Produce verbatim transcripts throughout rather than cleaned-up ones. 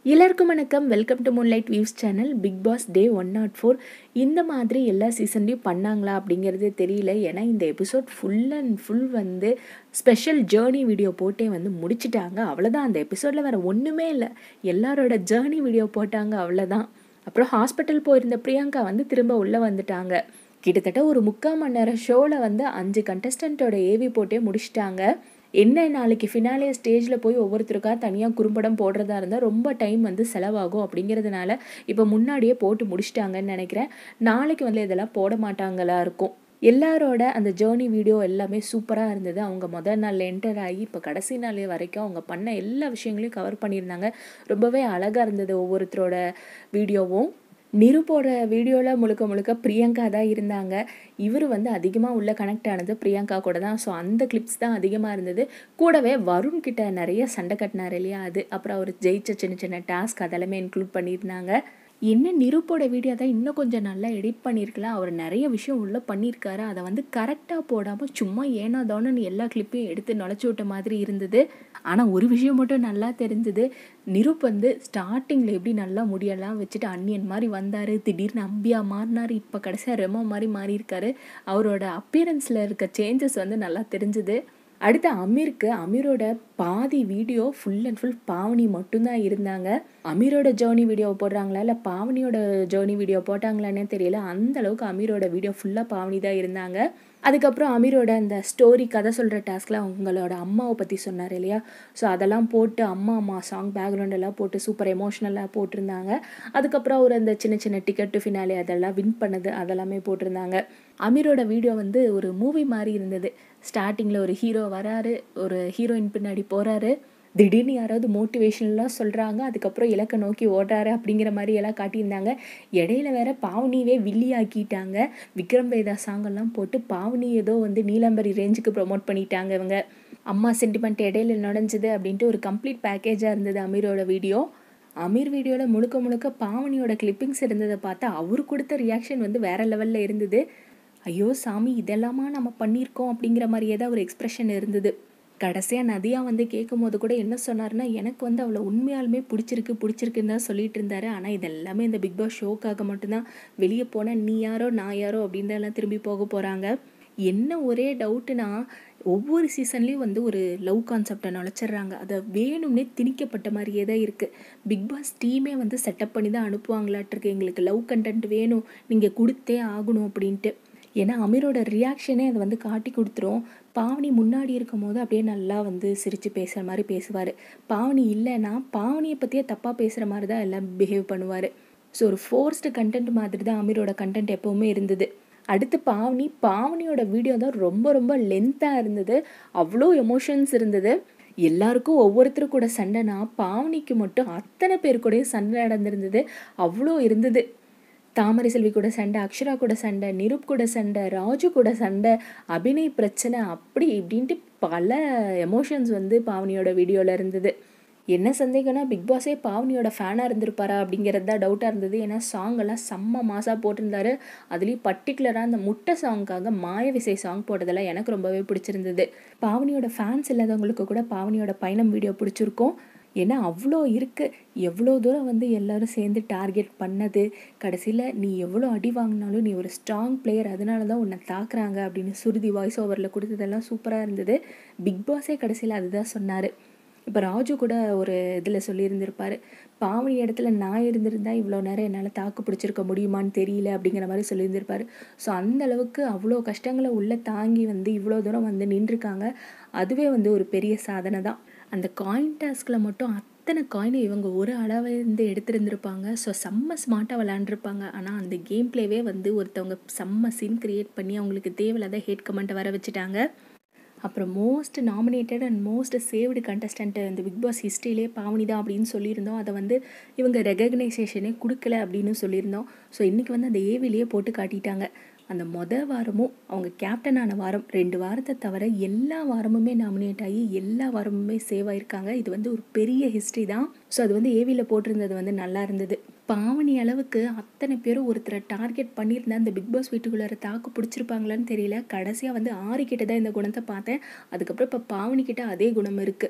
எல்லாருக்கும் வணக்கம். Welcome to moonlight views channel. Bigg Boss day one not four இந்த மாதிரி எல்லா சீசன்லேயும் பண்ணாங்களா அப்படிங்கிறது தெரியல. ஏன்னா இந்த எபிசோட் ஃபுல் அண்ட் ஃபுல் வந்து ஸ்பெஷல் ஜேர்னி வீடியோ போட்டே வந்து முடிச்சிட்டாங்க. அவ்வளோதான், அந்த எபிசோடில் வேறு ஒன்றுமே இல்லை. எல்லாரோட ஜேர்னி வீடியோ போட்டாங்க, அவ்வளோதான். அப்புறம் ஹாஸ்பிட்டல் போயிருந்த பிரியங்கா வந்து திரும்ப உள்ளே வந்துட்டாங்க. கிட்டத்தட்ட ஒரு முக்கால் மணி நேரம் ஷோவில் வந்து அஞ்சு கண்டஸ்டண்ட்டோட ஏவி போட்டே முடிச்சிட்டாங்க. என்ன நாளைக்கு ஃபினாலே ஸ்டேஜில் போய் ஒவ்வொருத்தருக்கா தனியாக குறும்படம் போடுறதா இருந்தால் ரொம்ப டைம் வந்து செலவாகும். அப்படிங்கிறதுனால இப்போ முன்னாடியே போட்டு முடிச்சிட்டாங்கன்னு நினைக்கிறேன். நாளைக்கு வந்து இதெல்லாம் போட மாட்டாங்களா இருக்கும். எல்லாரோட அந்த ஜேர்னி வீடியோ எல்லாமே சூப்பராக இருந்தது. அவங்க முதல் நாள் என்டர் ஆகி இப்போ கடைசி நாள் வரைக்கும் அவங்க பண்ண எல்லா விஷயங்களையும் கவர் பண்ணியிருந்தாங்க. ரொம்பவே அழகாக இருந்தது ஒவ்வொருத்தரோட வீடியோவும். நிருப்போட வீடியோவில் முழுக்க முழுக்க பிரியங்கா தான் இருந்தாங்க. இவர் வந்து அதிகமாக உள்ள கனெக்ட் ஆனது பிரியங்கா கூட தான். ஸோ அந்த கிளிப்ஸ் தான் அதிகமாக இருந்தது. கூடவே வருண் கிட்ட நிறைய சண்டை கட்டினார் இல்லையா, அது அப்புறம் அவர் ஜெயிச்ச சின்ன சின்ன டாஸ்க் அதெல்லாமே இன்க்ளூட் பண்ணியிருந்தாங்க. என்ன நிருப்போட வீடியோ தான் இன்னும் கொஞ்சம் நல்லா எடிட் பண்ணியிருக்கலாம். அவர் நிறைய விஷயம் உள்ளே பண்ணியிருக்காரு. அதை வந்து கரெக்டாக போடாமல் சும்மா ஏனா தானோன்னு எல்லா கிளிப்பையும் எடுத்து நுழைச்சி விட்ட மாதிரி இருந்தது. ஆனால் ஒரு விஷயம் மட்டும் நல்லா தெரிஞ்சுது. நிருப் வந்து ஸ்டார்டிங்கில் எப்படி நல்லா முடியெல்லாம் வச்சுட்டு அன்னியன் மாதிரி வந்தார், திடீர்னு அம்பியா மாறினார், இப்போ கடைசியாக ரெமோ மாதிரி மாறியிருக்காரு. அவரோட அப்பியரன்ஸில் இருக்க சேஞ்சஸ் வந்து நல்லா தெரிஞ்சுது. அடுத்து அமீருக்கு அமீரோட பாதி video full and full Pavani மட்டும்தான் இருந்தாங்க. அமீரோட ஜேர்னி வீடியோ போடுறாங்களா இல்லை பாவனியோட ஜேர்னி வீடியோ போட்டாங்களான்னே தெரியல. அந்த அளவுக்கு அமீரோட வீடியோ ஃபுல்லாக பாவனி தான் இருந்தாங்க. அதுக்கப்புறம் அமீரோட அந்த ஸ்டோரி கதை சொல்கிற டாஸ்கில் அவங்களோட அம்மாவை பற்றி சொன்னார் இல்லையா, ஸோ அதெல்லாம் போட்டு அம்மா அம்மா சாங் பேக்ரவுண்டெல்லாம் போட்டு சூப்பர் எமோஷ்னலாக போட்டிருந்தாங்க. அதுக்கப்புறம் ஒரு அந்த சின்ன சின்ன டிக்கெட் டு ஃபினாலே அதெல்லாம் வின் பண்ணது அதெல்லாமே போட்டிருந்தாங்க. அமீரோட வீடியோ வந்து ஒரு மூவி மாதிரி இருந்தது. ஸ்டார்டிங்கில் ஒரு ஹீரோ வராரு, ஒரு ஹீரோயின் பின்னாடி போகிறாரு, திடீர்னு யாராவது மோட்டிவேஷன்லாம் சொல்கிறாங்க, அதுக்கப்புறம் இலக்கை நோக்கி ஓடுறாரு அப்படிங்கிற மாதிரி எல்லாம் காட்டியிருந்தாங்க. இடையில வேற பாவனியவே வில்லி ஆக்கிட்டாங்க. விக்ரம் வேதா சாங்கெல்லாம் போட்டு பாவனி ஏதோ வந்து நீலாம்பரி ரேஞ்சுக்கு ப்ரொமோட் பண்ணிட்டாங்க. இவங்க அம்மா சென்டிமெண்ட் இடையில நுழைஞ்சது அப்படின்ட்டு ஒரு கம்ப்ளீட் பேக்கேஜாக இருந்தது அமீரோட வீடியோ. அமீர் வீடியோவில் முழுக்க முழுக்க பாவனியோட கிளிப்பிங்ஸ் இருந்ததை பார்த்தா அவரு கொடுத்த ரியாக்ஷன் வந்து வேற லெவலில் இருந்தது. ஐயோ சாமி, இதெல்லாமா நம்ம பண்ணியிருக்கோம் அப்படிங்கிற மாதிரியே தான் ஒரு எக்ஸ்ப்ரெஷன் இருந்தது. கடைசியாக நதியா வந்து கேட்கும் போது கூட என்ன சொன்னார்னா, எனக்கு வந்து அவ்வளோ உண்மையாலுமே பிடிச்சிருக்கு பிடிச்சிருக்குன்னு தான் சொல்லிட்டு இருந்தாரு. ஆனால் இதெல்லாமே இந்த பிக் பாஸ் ஷோக்காக மட்டும்தான். வெளியே போனால் நீ யாரோ நான் யாரோ அப்படின்னு எல்லாம் திரும்பி போக போகிறாங்க. என்ன ஒரே டவுட்டுனா, ஒவ்வொரு சீசன்லேயும் வந்து ஒரு லவ் கான்செப்டை நுழைச்சிட்றாங்க. அதை வேணும்னே திணிக்கப்பட்ட மாதிரியே தான் இருக்குது. பிக் பாஸ் டீமே வந்து செட்டப் பண்ணி தான் அனுப்புவாங்களாட்டிருக்கு. எங்களுக்கு லவ் கண்டென்ட் வேணும், நீங்கள் கொடுத்தே ஆகணும் அப்படின்ட்டு. ஏன்னா அமீரோட ரியாக்ஷனே அதை வந்து காட்டி கொடுத்துரும். பாவனி முன்னாடி இருக்கும் போது அப்படியே நல்லா வந்து சிரித்து பேசுகிற மாதிரி பேசுவார். பாவனி இல்லைன்னா பாவனியை பற்றியே தப்பாக பேசுகிற மாதிரி தான் எல்லாம் பிஹேவ் பண்ணுவார். ஸோ ஒரு ஃபோர்ஸ்டு கண்டென்ட் மாதிரி தான் அமீரோட கண்டென்ட் எப்போவுமே இருந்தது. அடுத்து பாவனி பாவனியோட வீடியோ தான் ரொம்ப ரொம்ப லென்த்தாக இருந்தது. அவ்வளோ எமோஷன்ஸ் இருந்தது. எல்லாருக்கும் ஒவ்வொருத்தரும் கூட சண்டைனா பாவனிக்கு மட்டும் அத்தனை பேர் கூடயும் சண்டை நடந்திருந்தது. அவ்வளோ இருந்தது. தாமரை செல்வி கூட சண்டை, அக்ஷரா கூட சண்டை, நிருப் கூட சண்டை, ராஜு கூட சண்டை, அபிநய் பிரச்சனை, அப்படி இப்படின்ட்டு பல எமோஷன்ஸ் வந்து பாவனியோட வீடியோவில் இருந்தது. என்ன சந்தேகம்னா, பிக் பாஸே பாவனியோட ஃபேனாக இருந்திருப்பாரா அப்படிங்கிறது தான் டவுட்டாக இருந்தது. ஏன்னா சாங்கெல்லாம் செம்ம மாசாக போட்டிருந்தாரு. அதுலேயும் பர்டிகுலராக அந்த முட்டை சாங்காக மாய விசை சாங் போட்டதெல்லாம் எனக்கு ரொம்பவே பிடிச்சிருந்தது. பாவனியோட ஃபேன்ஸ் இல்லாதவங்களுக்கு கூட பாவனியோட பயணம் வீடியோ பிடிச்சிருக்கும். ஏன்னா அவ்வளோ இருக்குது. எவ்வளோ தூரம் வந்து எல்லோரும் சேர்ந்து டார்கெட் பண்ணது, கடைசியில் நீ எவ்வளோ அடி வாங்கினாலும் நீ ஒரு ஸ்ட்ராங் பிளேயர், அதனால தான் உன்னை தாக்குறாங்க அப்படின்னு சுருதி வாய்ஸ் ஓவரில் கொடுத்ததெல்லாம் சூப்பராக இருந்தது. பிக் பாஸே கடைசியில் அதுதான் சொன்னார். இப்போ ராஜு கூட ஒரு இதில் சொல்லியிருந்திருப்பார், பாவனி இடத்துல நான் இருந்திருந்தா இவ்வளோ நேரம் என்னால் தாக்கு பிடிச்சிருக்க முடியுமான்னு தெரியல அப்படிங்கிற மாதிரி சொல்லியிருந்திருப்பார். ஸோ அந்த அளவுக்கு அவ்வளோ கஷ்டங்களை உள்ளே தாங்கி வந்து இவ்வளோ தூரம் வந்து நின்றுருக்காங்க. அதுவே வந்து ஒரு பெரிய சாதனை தான். அந்த காயின் டாஸ்கில் மட்டும் அத்தனை காயினை இவங்க ஒரு அளவிலேருந்து எடுத்துருந்துருப்பாங்க. ஸோ செம்ம ஸ்மார்ட்டாக விளையாண்டுருப்பாங்க. ஆனால் அந்த கேம் பிளேவே வந்து ஒருத்தவங்க செம்ம சீன் க்ரியேட் பண்ணி அவங்களுக்கு தேவையில்லாத ஹேட் கமெண்ட்டை வர வச்சுட்டாங்க. அப்புறம் most nominated and most saved contestant இந்த பிக் பாஸ் ஹிஸ்ட்ரியிலே பாவனி தான் அப்படின்னு சொல்லியிருந்தோம். அதை வந்து இவங்க ரெகக்னைசேஷனே கொடுக்கல அப்படின்னு சொல்லியிருந்தோம். ஸோ இன்றைக்கி வந்து அந்த ஏவிலேயே போட்டு காட்டிட்டாங்க. அந்த மொதல் வாரமும் அவங்க கேப்டனான வாரம் ரெண்டு வாரத்தை தவிர எல்லா வாரமுமே நாமினேட் ஆகி எல்லா வாரமுமே சேவ் ஆகிருக்காங்க. இது வந்து ஒரு பெரிய ஹிஸ்ட்ரி தான். ஸோ அது வந்து ஏவியில் போட்டிருந்தது வந்து நல்லா இருந்தது. பாவனி அளவுக்கு அத்தனை பேரும் ஒருத்தரை டார்கெட் பண்ணியிருந்தேன். அந்த பிக் பாஸ் வீட்டுக்குள்ளார தாக்கு பிடிச்சிருப்பாங்களான்னு தெரியல. கடைசியாக வந்து ஆறு கிட்ட தான் இந்த குணத்தை பார்த்தேன். அதுக்கப்புறம் இப்போ பாவனி கிட்ட அதே குணம் இருக்குது.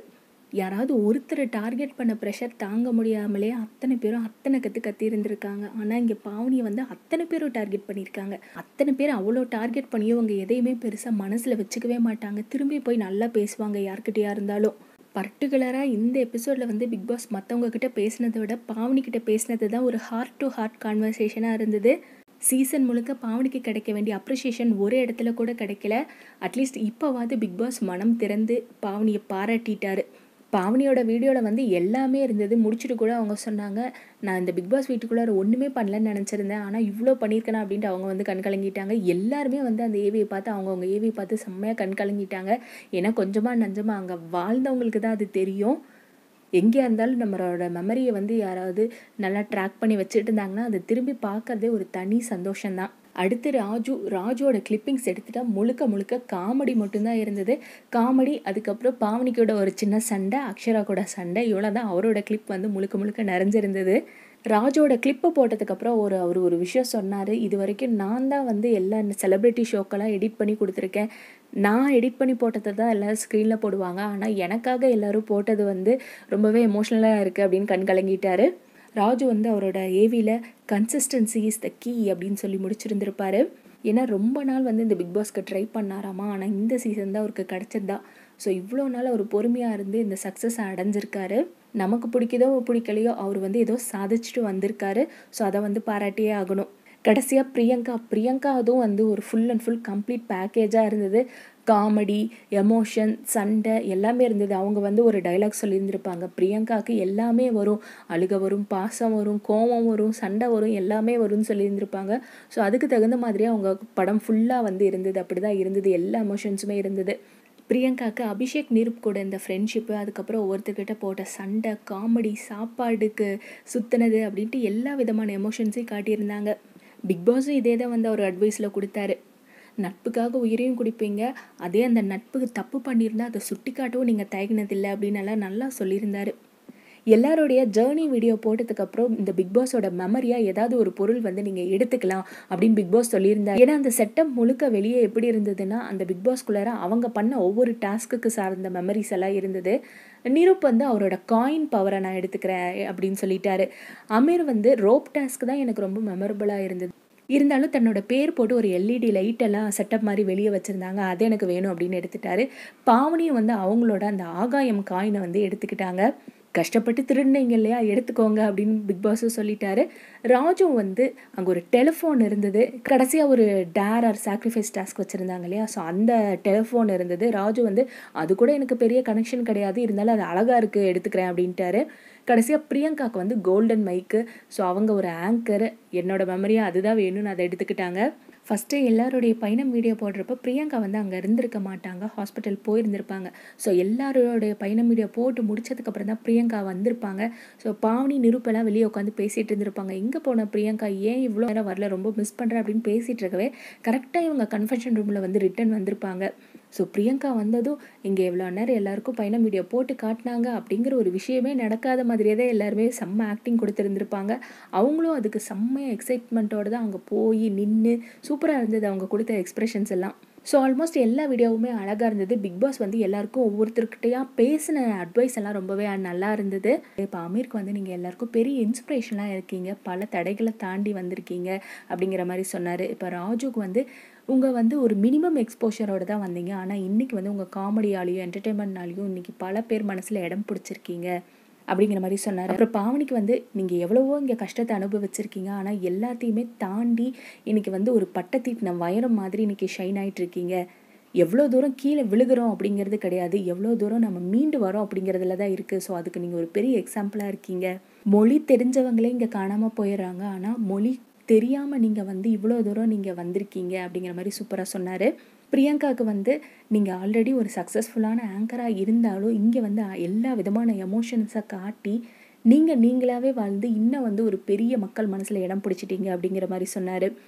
யாராவது ஒருத்தரை டார்கெட் பண்ண ப்ரெஷர் தாங்க முடியாமலே அத்தனை பேரும் அத்தனை கற்று கத்தி இருந்திருக்காங்க. ஆனால் இங்கே பாவனியை வந்து அத்தனை பேரும் டார்கெட் பண்ணியிருக்காங்க. அத்தனை பேர் அவ்வளோ டார்கெட் பண்ணியும் அவங்க எதையுமே பெருசாக மனசில் வச்சுக்கவே மாட்டாங்க. திரும்பி போய் நல்லா பேசுவாங்க யார்கிட்டையா இருந்தாலும். பர்டிகுலராக இந்த எபிசோடில் வந்து பிக் பாஸ் மற்றவங்க கிட்ட பேசினதை விட பாவனி கிட்ட பேசினது தான் ஒரு ஹார்ட் டு ஹார்ட் கான்வர்சேஷனாக இருந்தது. சீசன் முழுக்க பாவனிக்கு கிடைக்க வேண்டிய அப்ரிஷியேஷன் ஒரு இடத்துல கூட கிடைக்கல. அட்லீஸ்ட் இப்போவாது பிக் பாஸ் மனம் திறந்து பாவனியை பாராட்டிட்டாரு. பாவனியோட வீடியோவில் வந்து எல்லாமே இருந்தது. முடிச்சுட்டு கூட அவங்க சொன்னாங்க, நான் இந்த பிக் பாஸ் வீட்டுக்குள்ளார ஒன்றுமே பண்ணலன்னு நினச்சிருந்தேன், ஆனால் இவ்வளோ பண்ணியிருக்கேனா அப்படின்ட்டு அவங்க வந்து கண் கலங்கிட்டாங்க. எல்லாருமே வந்து அந்த ஏவியை பார்த்து அவங்கவுங்க ஏவியை பார்த்து செம்மையாக கண் கலங்கிட்டாங்க. ஏன்னா கொஞ்சமாக நஞ்சமாக அங்கே வாழ்ந்தவங்களுக்கு தான் அது தெரியும். எங்கேயா இருந்தாலும் நம்மளோட மெமரியை வந்து யாராவது நல்லா ட்ராக் பண்ணி வச்சுட்டு இருந்தாங்கன்னா அதை திரும்பி பார்க்கறதே ஒரு தனி சந்தோஷம்தான். அடுத்து ராஜு ராஜுவோட கிளிப்பிங்ஸ் எடுத்துட்டா முழுக்க முழுக்க காமெடி மட்டும்தான் இருந்தது. காமெடி, அதுக்கப்புறம் பாவனிக்கோட ஒரு சின்ன சண்டை, அக்ஷரா கூட சண்டை, இவ்வளோ தான் அவரோட கிளிப் வந்து முழுக்க முழுக்க நிறைஞ்சிருந்தது. ராஜோட கிளிப்பை போட்டதுக்கப்புறம் ஒரு அவர் ஒரு விஷயம் சொன்னார். இது வரைக்கும் நான் தான் வந்து எல்லா செலிப்ரிட்டி ஷோக்கெல்லாம் எடிட் பண்ணி கொடுத்துருக்கேன். நான் எடிட் பண்ணி போட்டதை தான் எல்லோரும் ஸ்க்ரீனில் போடுவாங்க, ஆனால் எனக்காக எல்லோரும் போட்டது வந்து ரொம்பவே எமோஷ்னலாக இருக்குது அப்படின்னு கண் கலங்கிட்டார். ராஜு வந்து அவரோட ஏவியில் கன்சிஸ்டன்சி இஸ் த கீ அப்படின்னு சொல்லி முடிச்சிருந்திருப்பார். ஏன்னா ரொம்ப நாள் வந்து இந்த பிக் பாஸ்க்கு ட்ரை பண்ணாராமா, ஆனால் இந்த சீசன் தான் அவருக்கு கிடச்சதா. ஸோ இவ்வளோ நாள் அவர் பொறுமையாக இருந்து இந்த சக்ஸஸ் அடைஞ்சிருக்காரு. நமக்கு பிடிக்குதோ பிடிக்கலையோ அவர் வந்து ஏதோ சாதிச்சுட்டு வந்திருக்காரு. ஸோ அதை வந்து பாராட்டியே ஆகணும். கடைசியாக பிரியங்கா பிரியங்கா அதுவும் வந்து ஒரு ஃபுல் அண்ட் ஃபுல் கம்ப்ளீட் பேக்கேஜாக இருந்தது. காமெடி, எமோஷன், சண்டை எல்லாமே இருந்தது. அவங்க வந்து ஒரு டைலாக் சொல்லியிருந்திருப்பாங்க, பிரியங்காவுக்கு எல்லாமே வரும், அழுக வரும், பாசம் வரும், கோபம் வரும், சண்டை வரும், எல்லாமே வரும்னு சொல்லியிருந்திருப்பாங்க. ஸோ அதுக்கு தகுந்த மாதிரியே அவங்க படம் ஃபுல்லாக வந்து இருந்தது. அப்படி தான் இருந்தது, எல்லா எமோஷன்ஸுமே இருந்தது. பிரியங்காவுக்கு அபிஷேக் நிருப் கூட இந்த ஃப்ரெண்ட்ஷிப்பு, அதுக்கப்புறம் ஒவ்வொருத்தர்கிட்ட போட்ட சண்டை, காமெடி, சாப்பாடுக்கு சுத்தினது அப்படின்ட்டு எல்லா விதமான எமோஷன்ஸையும் காட்டியிருந்தாங்க. பிக் பாஸும் இதே தான் வந்து அவர் அட்வைஸில் கொடுத்தாரு. நட்புக்காக உயிரையும் குடிப்பீங்க, அதே அந்த நட்புக்கு தப்பு பண்ணியிருந்தால் அதை சுட்டி காட்டவும் நீங்கள் தயங்கினதில்லை அப்படின்னு எல்லாம் நல்லா சொல்லியிருந்தார். எல்லாருடைய ஜேர்னி வீடியோ போட்டதுக்கப்புறம் இந்த பிக் பாஸோட மெமரியாக ஏதாவது ஒரு பொருள் வந்து நீங்கள் எடுத்துக்கலாம் அப்படின்னு பிக் பாஸ் சொல்லியிருந்தார். ஏன்னா அந்த செட்டப் முழுக்க வெளியே எப்படி இருந்ததுன்னா, அந்த பிக் பாஸ்குள்ளார அவங்க பண்ண ஒவ்வொரு டாஸ்க்குக்கு சார்ந்த மெமரிஸ் எல்லாம் இருந்தது. நிரூப் வந்து அவரோட காயின் பவரை நான் எடுத்துக்கிறேன் அப்படின்னு சொல்லிட்டாரு. அமீர் வந்து ரோப் டாஸ்க் தான் எனக்கு ரொம்ப மெமரபுளாக இருந்தது, இருந்தாலும் தன்னோட பேர் போட்டு ஒரு எல்இடி லைட்டெல்லாம் செட்டப் மாதிரி வெளியே வச்சுருந்தாங்க, அது எனக்கு வேணும் அப்படின்னு எடுத்துட்டாரு. பாவனியும் வந்து அவங்களோட அந்த ஆகாயம் காயினை வந்து எடுத்துக்கிட்டாங்க. கஷ்டப்பட்டு திருடினீங்க இல்லையா, எடுத்துக்கோங்க அப்படின்னு பிக் பாஸும் சொல்லிட்டாரு. ராஜும் வந்து அங்கே ஒரு டெலிஃபோன் இருந்தது, கடைசியாக ஒரு டேர் ஆர் சாக்ரிஃபைஸ் டாஸ்க் வச்சுருந்தாங்க இல்லையா, ஸோ அந்த டெலிஃபோன் இருந்தது. ராஜு வந்து அது கூட எனக்கு பெரிய கனெக்ஷன் கிடையாது, இருந்தாலும் அது அழகாக இருக்குது எடுத்துக்கிறேன் அப்படின்ட்டாரு. கடைசியாக பிரியங்காவுக்கு வந்து கோல்டன் மைக்கு, ஸோ அவங்க ஒரு ஆங்கர், என்னோட மெமரியாக அதுதான் வேணும்னு அதை எடுத்துக்கிட்டாங்க. ஃபஸ்ட்டு எல்லாருடைய பயணம் வீடியோ போடுறப்ப பிரியங்கா வந்து அங்கே இருந்திருக்க மாட்டாங்க, ஹாஸ்பிட்டல் போயிருந்திருப்பாங்க. ஸோ எல்லாரோடைய பயணம் வீடியோ போட்டு முடிச்சதுக்கப்புறம் தான் பிரியங்கா வந்திருப்பாங்க. ஸோ பாவனி நிருப்பெல்லாம் வெளியே உட்காந்து பேசிகிட்டு இருந்திருப்பாங்க. எங்கே போன பிரியங்கா, ஏன் இவ்வளோ நேரம் வரல, ரொம்ப மிஸ் பண்ணுறேன் அப்படின்னு பேசிகிட்டு இருக்கவே கரெக்டாக இவங்க கன்ஃபெஷன் ரூமில் வந்து ரிட்டன் வந்திருப்பாங்க. ஸோ பிரியங்கா வந்ததும் இங்கே எவ்வளோ நேரம் எல்லாருக்கும் பயணம் வீடியோ போட்டு காட்டினாங்க அப்படிங்கிற ஒரு விஷயமே நடக்காத மாதிரியே தான் எல்லாருமே செம்ம ஆக்டிங் கொடுத்துருந்துருப்பாங்க. அவங்களும் அதுக்கு செம்மையாக எக்ஸைட்மெண்ட்டோடு தான் அங்கே போய் நின்று சூப்பராக இருந்தது அவங்க கொடுத்த எக்ஸ்ப்ரெஷன்ஸ் எல்லாம். ஸோ ஆல்மோஸ்ட் எல்லா வீடியோவுமே அழகாக இருந்தது. பிக் பாஸ் வந்து எல்லாருக்கும் ஒவ்வொருத்தருக்கிட்டையா பேசின அட்வைஸ் எல்லாம் ரொம்பவே நல்லா இருந்தது. இப்போ அமீருக்கு வந்து நீங்கள் எல்லாருக்கும் பெரிய இன்ஸ்பிரேஷனாக இருக்கீங்க, பல தடைகளை தாண்டி வந்திருக்கீங்க அப்படிங்கிற மாதிரி சொன்னார். இப்போ ராஜுக்கு வந்து உங்கள் வந்து ஒரு மினிமம் எக்ஸ்போஷரோடு தான் வந்தீங்க, ஆனால் இன்றைக்கி வந்து உங்கள் காமெடியாலையும் என்டர்டெயின்மெண்ட்னாலையும் இன்றைக்கி பல பேர் மனசில் இடம் பிடிச்சிருக்கீங்க அப்படிங்கிற மாதிரி சொன்னார். அப்புறம் பாவனிக்கு வந்து நீங்கள் எவ்வளவோ இங்கே கஷ்டத்தை அனுபவிச்சிருக்கீங்க, ஆனால் எல்லாத்தையுமே தாண்டி இன்றைக்கி வந்து ஒரு பட்டத்தீட்டின வைரம் மாதிரி இன்றைக்கி ஷைன் ஆகிட்டு இருக்கீங்க. எவ்வளோ தூரம் கீழே விழுகிறோம் அப்படிங்கிறது கிடையாது, எவ்வளோ தூரம் நம்ம மீண்டு வரோம் அப்படிங்கிறதுல தான் இருக்குது. ஸோ அதுக்கு நீங்கள் ஒரு பெரிய எக்ஸாம்பிளாக இருக்கீங்க. மொழி தெரிஞ்சவங்களே இங்கே காணாமல் போயிடுறாங்க, ஆனால் மொழி தெரியாமல் நீங்கள் வந்து இவ்வளோ தூரம் நீங்கள் வந்திருக்கீங்க அப்படிங்கிற மாதிரி சூப்பராக சொன்னார். பிரியங்காவுக்கு வந்து நீங்கள் ஆல்ரெடி ஒரு சக்ஸஸ்ஃபுல்லான ஆங்கராக இருந்தாலும் இங்கே வந்து எல்லா விதமான எமோஷன்ஸை காட்டி நீங்கள் நீங்களாகவே வாழ்ந்து இன்னும் வந்து ஒரு பெரிய மக்கள் மனசில் இடம் பிடிச்சிட்டீங்க அப்படிங்கிற மாதிரி சொன்னார்.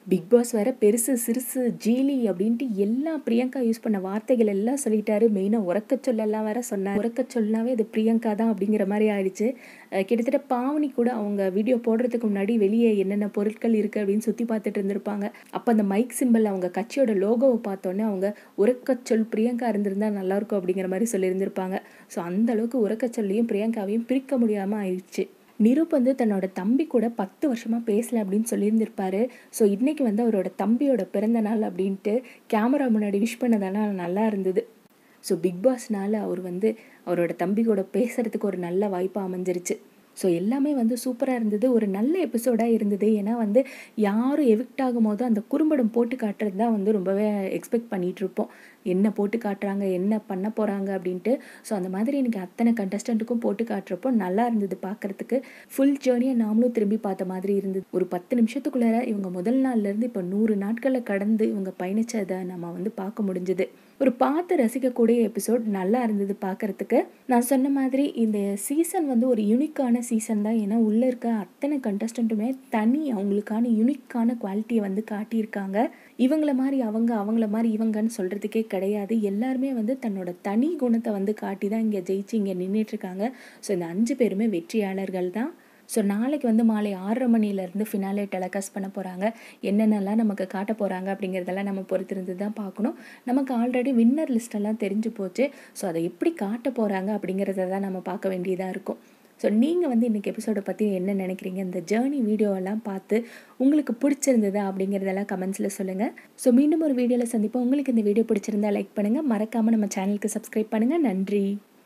பிக் பாஸ் வேறு பெருசு சிறுசு ஜீலி அப்படின்ட்டு எல்லா பிரியங்கா யூஸ் பண்ண வார்த்தைகள் எல்லாம் சொல்லிட்டாரு. மெயினாக உறக்க சொல்லலாம் வேற சொன்னார். உறக்க சொல்லாவே அது பிரியங்கா தான் அப்படிங்கிற மாதிரி ஆயிடுச்சு. கிட்டத்தட்ட பாவனி கூட அவங்க வீடியோ போடுறதுக்கு முன்னாடி வெளியே என்னென்ன பொருட்கள் இருக்குது அப்படின்னு சுற்றி பார்த்துட்டு இருந்திருப்பாங்க. அப்போ அந்த மைக் சிம்பிள் அவங்க கட்சியோட லோகோவை பார்த்தோன்னே அவங்க உறக்கச்சொல் பிரியங்கா இருந்திருந்தா நல்லாயிருக்கும் அப்படிங்கிற மாதிரி சொல்லியிருந்திருப்பாங்க. ஸோ அந்த அளவுக்கு உறக்கச்சொல்லையும் பிரியங்காவையும் பிரிக்க முடியாமல் ஆயிடுச்சு. நிரூப் வந்து தன்னோட தம்பி கூட பத்து வருஷமாக பேசலை அப்படின்னு சொல்லியிருந்திருப்பாரு. ஸோ இன்றைக்கி வந்து அவரோட தம்பியோட பிறந்த நாள் அப்படின்ட்டு கேமரா முன்னாடி விஷ் பண்ணதெல்லாம் நல்லா இருந்தது. ஸோ பிக் பாஸ்னால் அவர் வந்து அவரோட தம்பி கூட பேசுகிறதுக்கு ஒரு நல்ல வாய்ப்பாக அமைஞ்சிருச்சு. ஸோ எல்லாமே வந்து சூப்பராக இருந்தது. ஒரு நல்ல எபிசோடாக இருந்தது. ஏன்னா வந்து யாரும் எவிக்ட் ஆகும் போது அந்த குறும்படம் போட்டு காட்டுறது தான் வந்து ரொம்பவே எக்ஸ்பெக்ட் பண்ணிகிட்ருப்போம். என்ன போட்டு காட்டுறாங்க, என்ன பண்ண போகிறாங்க அப்படின்ட்டு. ஸோ அந்த மாதிரி எனக்கு அத்தனை கண்டஸ்டண்ட்டுக்கும் போட்டு காட்டுறப்போ நல்லா இருந்தது பார்க்குறதுக்கு. ஃபுல் ஜேர்னியை நாமளும் திரும்பி பார்த்த மாதிரி இருந்தது. ஒரு பத்து நிமிஷத்துக்குள்ளார இவங்க முதல் நாள்லேருந்து இப்போ நூறு நாட்களை கடந்து இவங்க பயணிச்சதை நம்ம வந்து பார்க்க முடிஞ்சுது. ஒரு பார்த்து ரசிக்கக்கூடிய எபிசோட் நல்லா இருந்தது பார்க்குறதுக்கு. நான் சொன்ன மாதிரி இந்த சீசன் வந்து ஒரு யூனிக்கான சீசன் தான். ஏன்னா உள்ளே இருக்க அத்தனை கண்டஸ்டண்ட்டுமே தனி அவங்களுக்கான யூனிக்கான குவாலிட்டியை வந்து காட்டியிருக்காங்க. இவங்கள மாதிரி அவங்க அவங்கள மாதிரி இவங்கன்னு சொல்கிறதுக்கே கிடையாது. எல்லாருமே வந்து தன்னோட தனி குணத்தை வந்து காட்டி தான் இங்கே ஜெயிச்சு இங்கே நின்றுட்டுருக்காங்க. ஸோ இந்த அஞ்சு பேருமே வெற்றியாளர்கள் தான். ஸோ நாளைக்கு வந்து மாலை ஆறரை மணிலேருந்து ஃபினாலே டெலிகாஸ்ட் பண்ண போகிறாங்க. என்னென்னலாம் நமக்கு காட்ட போகிறாங்க அப்படிங்கிறதெல்லாம் நம்ம பொறுத்திருந்து தான் பார்க்கணும். நமக்கு ஆல்ரெடி வின்னர் லிஸ்ட்டெல்லாம் தெரிஞ்சு போச்சு. ஸோ அதை எப்படி காட்ட போகிறாங்க அப்படிங்கிறத தான் நம்ம பார்க்க வேண்டியதாக இருக்கும். ஸோ நீங்கள் வந்து இன்றைக்கி எபிசோடை பற்றி என்ன நினைக்கிறீங்க? இந்த ஜேர்னி வீடியோவெல்லாம் பார்த்து உங்களுக்கு பிடிச்சிருந்ததா அப்படிங்கிறதெல்லாம் கமெண்ட்ஸில் சொல்லுங்கள். ஸோ மீண்டும் ஒரு வீடியோவில் சந்திப்போம். உங்களுக்கு இந்த வீடியோ பிடிச்சிருந்தா லைக் பண்ணுங்கள். மறக்காமல் நம்ம சேனலுக்கு சப்ஸ்கிரைப் பண்ணுங்கள். நன்றி.